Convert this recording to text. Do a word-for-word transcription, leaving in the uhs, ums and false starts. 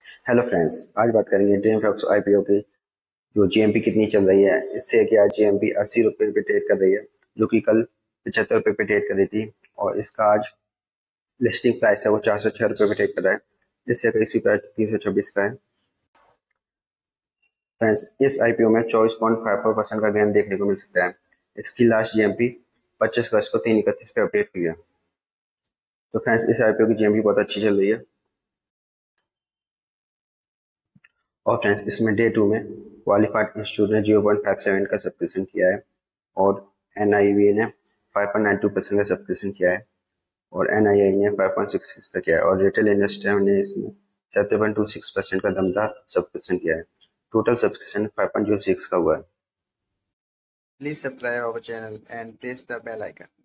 Hello friends, आज बात करेंगे ड्रीम फॉक्स आईपीओ की। जो जीएमपी कितनी चल रही है, इससे कि आज जीएमपी अस्सी रुपये पे ट्रेड कर रही है, जो कि कल पचहत्तर रुपये पे ट्रेड कर रही थी। और इसका आज लिस्टिंग प्राइस है वो चार सौ छह रुपये पे ट्रेड कर रहा है। इससे का इसी प्राइस तीन सौ छब्बीस का है। फ्रेंड्स, इस आईपीओ में चौबीस पॉइंट फाइव फोर परसेंट का गेन देखने को मिल सकता है। इसकी लास्ट जीएमपी पच्चीस अगस्त को तीन इकतीस पे अपडेट हुई है। तो फ्रेंड्स, इस आईपीओ की जीएमपी बहुत अच्छी चल रही है। और फ्रेंड्स, इसमें डे टू में क्वालिफाइड इंस्टीट्यूट ने जीरो पॉइंट फाइव सेवन का सब्सक्रिप्शन किया है, और एन आई वी ने five point nine two percent का सब्सक्रिप्शन किया है, और एन आई आई ने फाइव पॉइंट सिक्स सिक्स का किया है, और रिटेल इन्वेस्टर ने इसमें seven point two six percent का दमदार सब्सक्रिप्शन किया है। Total subscription five point zero six का हुआ है। Please subscribe our channel and press the bell icon.